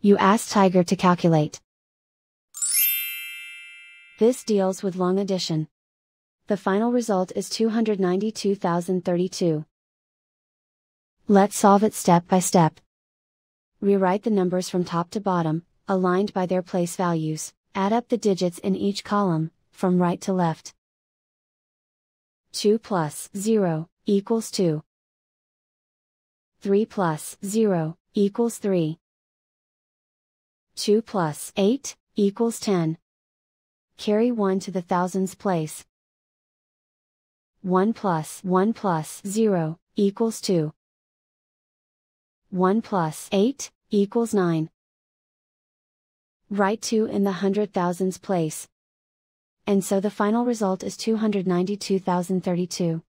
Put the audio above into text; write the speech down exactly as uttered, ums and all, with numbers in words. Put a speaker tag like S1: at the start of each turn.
S1: You ask Tiger to calculate. This deals with long addition. The final result is two hundred ninety-two thousand thirty-two. Let's solve it step by step. Rewrite the numbers from top to bottom, aligned by their place values. Add up the digits in each column, from right to left. two plus zero equals two. three plus zero equals three. two plus eight equals ten. Carry one to the thousands place. one plus one plus zero equals two. one plus eight equals nine. Write two in the hundred thousands place. And so the final result is two hundred ninety-two thousand thirty-two.